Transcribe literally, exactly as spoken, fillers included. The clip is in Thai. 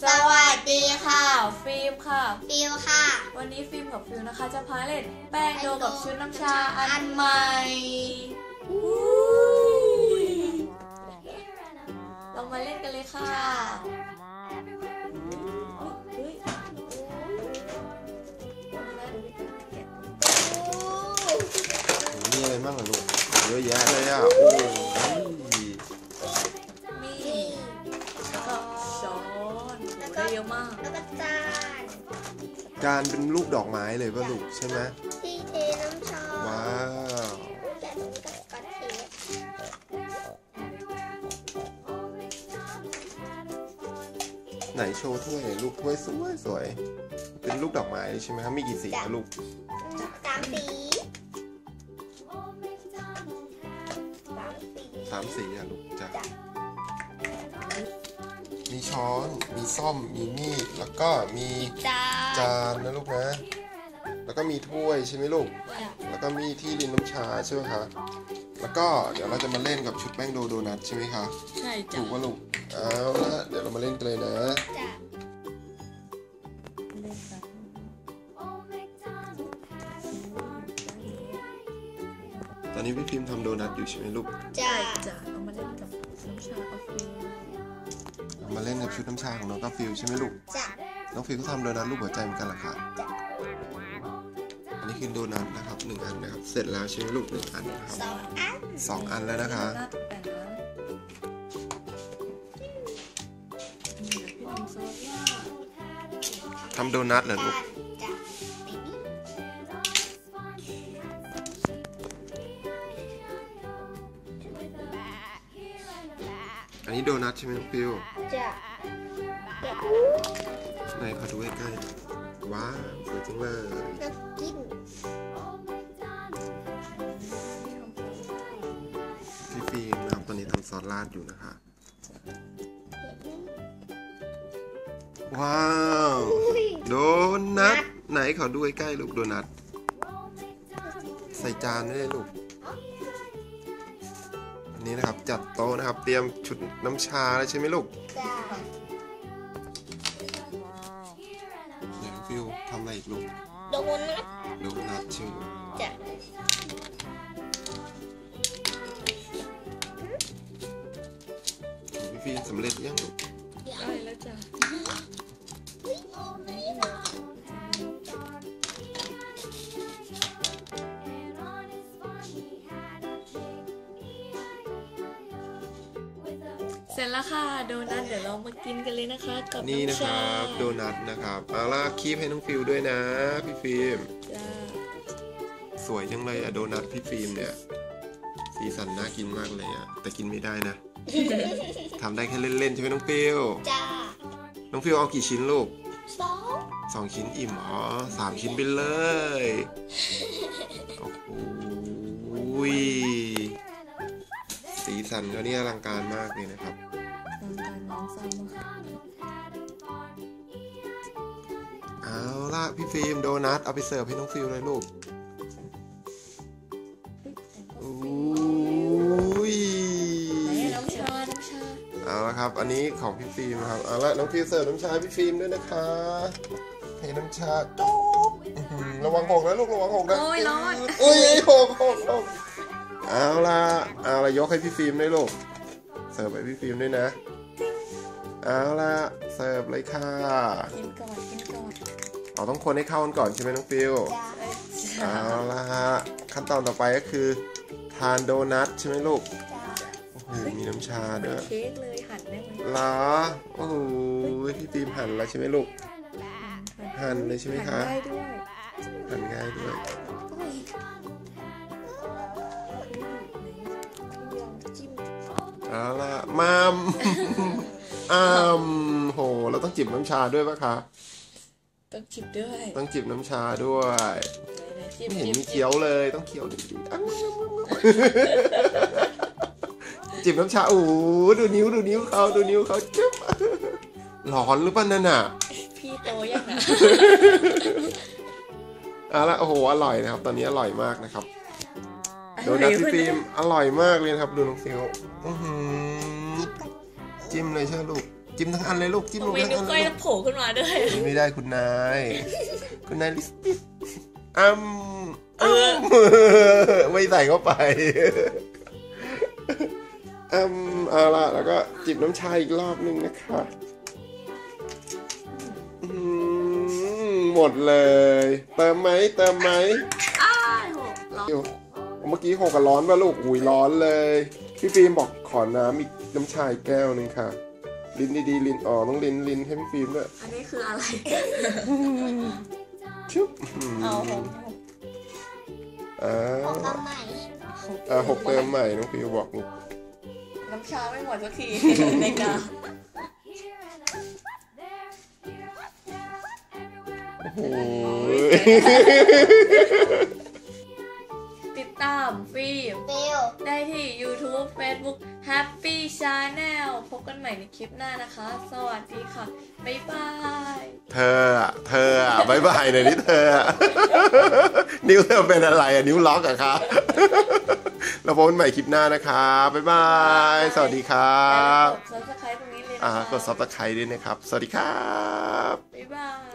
สวัสดีค่ะฟิล์มค่ะฟิลค่ะวันนี้ฟิล์มกับฟิลนะคะจะพาเล่นแป้งโดกับชุดน้ำชาอันใหม่เรามาเล่นกันเลยค่ะมีอะไรบ้างล่ะลูกเยอะแยะเลยอ่ะโอ้ยมีแล้วก็ช้อนได้เยอะมากแล้วก็จานจานเป็นรูปดอกไม้เลยป่ะลูกใช่ไหมที่เทน้ำชาว้าวแต่ตรงกับกระเทียมไหนโชว์ถ้วยลูกถ้วยสวยสวยเป็นรูปดอกไม้ใช่ไหมครับมีกี่สีนะลูกสามสีสามสีอะลูกจ้ะมีช้อนมีส้อมมีมีดแล้วก็มีจานนะลูกนะแล้วก็มีถ้วยใช่ไหมลูกแล้วก็มีที่รินน้ำชาใช่ไหมคะแล้วก็เดี๋ยวเราจะมาเล่นกับชุดแป้งโดโดนัทใช่ไหมคะใช่จ้ะถูกว่าลูกเอาละเดี๋ยวเรามาเล่นกันเลยนะตอนนี้พี่พิมพ์ทำโดนัทอยู่ใช่ไหมลูกจ้าจ้ะเอามาเล่นกับน้ำชากับฟิลเอามาเล่นกับชุดน้ำชาของน้องกาฟิลใช่ไหมลูกจ้ะน้องฟิลก็ทำโดนัทรูปหัวใจเหมือนกันเหรอคะอันนี้คือโดนัทนะครับหนึ่งอันนะครับเสร็จแล้วใช่ไหมลูกหนึ่งอันนะครับสองอันสองอันแล้วนะคะทำโดนัทเหรอลูกอันนี้โดนัทใช่ไหมน้องฟิวจ้ะไหนขอดูใกล้ๆว้าวสวยจังเลยน่ากินพี่ฟิล์มนะครับตอนนี้ทำซอสราดอยู่นะคะว้าวโดนัทไหนขอดูใกล้ๆลูกโดนัทใส่จานได้ลูกนี่นะครับจัดโต๊ะนะครับเตรียมชุดน้ำชาแล้วใช่ไหมลูกจ้าเดี๋ยวฟิวทำอะไรอีกลูกโดนัทโดนัทใช่ไหมจ้ะพี่ฟิวสำเร็จยังลูกได้แล้วจ้ะเสร็จแล้วค่ะโดนัทเดี๋ยวเรามากินกันเลยนะคะกับนี่นะครับโดนัทนะครับเอาล่ะคีบให้น้องฟิลด้วยนะพี่ฟิล์มสวยจังเลยอะโดนัทพี่ฟิล์มเนี่ยสีสันน่ากินมากเลยอะแต่กินไม่ได้นะทำได้แค่เล่นๆใช่ไหมน้องฟิลจ้าน้องฟิลเอากี่ชิ้นลูกสองสองชิ้นอิ่มอ๋อสามชิ้นไปเลยโอ้โหสีสันก็นี่อลังการมากเลยนะครับเอาล่ะพี่ฟิล์มโดนัทเอาไปเสิร์ฟให้น้องฟิลเลยลูกอุ้ยน้ำชาน้ำชาเอาละครับอันนี้ของพี่ฟิล์มนะครับเอาละน้องฟิลเสิร์ฟน้ำชาพี่ฟิล์มด้วยนะคะให้น้ำชาโจ๊กระวังหกนะลูกระวังหกนะโอ้ยร้อนโอ้ยหกหกหกเอาล่ะเอาละยกให้พี่ฟิล์มด้วยลูกเสิร์ฟให้พี่ฟิล์มด้วยนะเอาล่ะเสิร์ฟเลยค่ะกินก่อนกินก่อนเราต้องคนให้เข้ากันก่อนใช่ไหมน้องฟิลเอาล่ะขั้นตอนต่อไปก็คือทานโดนัทใช่ไหมลูกโอ้โหมีน้ำชาด้วยเค้กเลยหั่นได้ไหมเหรอโอ้โหพี่ฟิล์มหั่นแล้วใช่ไหมลูกหั่นเลยใช่ไหมคะหั่นง่ายด้วยหั่นง่ายด้วยเอาล่ะมัมอ้ามโหเราต้องจิบน้ำชาด้วยปะคะต้องจิบด้วยต้องจิบน้ำชาด้วยไม่เห็นมีเคี้ยวเลยต้องเคี้ยวดีๆจิบน้ำชาโอ้ดูนิ้วดูนิ้วเขาดูนิ้วเขาจิ๊บหลอนหรือเปล่านั่นน่ะพี่โตยังนะเอาละโอ้โหอร่อยนะครับตอนนี้อร่อยมากนะครับโดนัทพี่ฟิล์มอร่อยมากเลยครับดูน้องฟิลจิ้มเลยใช่ไหมลูกจิ้มทั้งอันเลยลูกจิ้มลงทำไมทั้งนิ้วอันก้เลอยยต้องโผล่ขึ้นมาด้วยกินไม่ได้คุณนายคุณนายลิสติอ้ำอ้ำไม่ใส่เข้าไปอ้ำเอาล่ะแล้วก็จิบน้ำชาอีกรอบนึงนะคะอืมหมดเลยเติมไหมเติมไหมอ้ายโหร้อนเมื่อกี้หกกับร้อนป่ะลูกอุ้ยร้อนเลยพี่ฟิล์มบอกขอน้ำอีกน้ำชาอีกแก้วนึงค่ะลิ้นดีๆลิ้นอ๋อต้องลิ้นลิ้นให้พี่ฟิล์มด้วยอันนี้คืออะไรชุบเอาหกอ่าออกมาใหม่อ่าหกเติมใหม่น้องฟิวบอกลูกน้ำชาไม่หมดสักทีในกาโอ้โหติดตามฟิล์มเบลได้ที่ YouTube Facebook Happy Channel พบกันใหม่ในคลิปหน้านะคะ สวัสดีค่ะ บ๊ายบายเธออะเธออะบายบายหน่อยนี่เธออะนิ้วเธอเป็นอะไรอะนิ้วล็อกอะคะเราพบกันใหม่คลิปหน้านะคะบ๊ายบายสวัสดีครับกด Subscribe ตรงนี้เลยนะอ่าคะกดซับสไครต์ด้วยนะครับสวัสดีครับบ๊ายบาย